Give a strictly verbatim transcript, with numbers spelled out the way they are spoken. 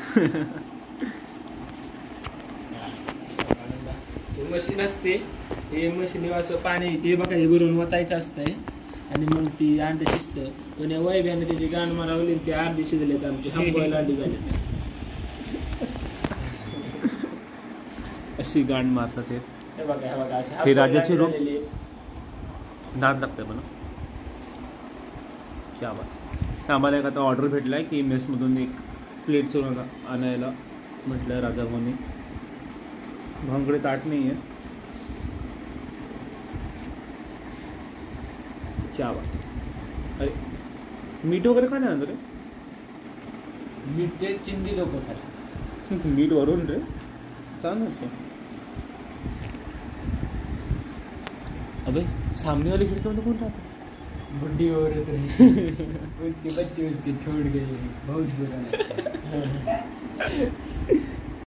Machine असते ते machine असं पाणी ते बघा हे भरून वतायचं असतंय आणि मग ती अंड शिजतं. पण या वैभ्याने त्याची गाण मारावली ते अर्धे शिजलेत आमचे हंबवायला अंडी झाले. अशी गाण मारतात हे बघा हे बघा अशी हे राजाची रूप नाद लागतं मला. क्या बात. आम्हाला एक आता ऑर्डर भेटला आहे की मेसमधून एक प्लेट चुरून आणायला म्हटलं आहे राजा भाऊनी. भाऊंकडे ताट नाही आहे. क्या बात. अरे मीठ वगैरे का नाही आणलं रे. मीठ ते चिंदी लोक खातात. मीठ वरून रे चांगलं होतं. अबे सामने वाली खिड़की में कौन था. बुढ़ी औरत रही उसके बच्चे उसके छोड़ गए बहुत बुरा.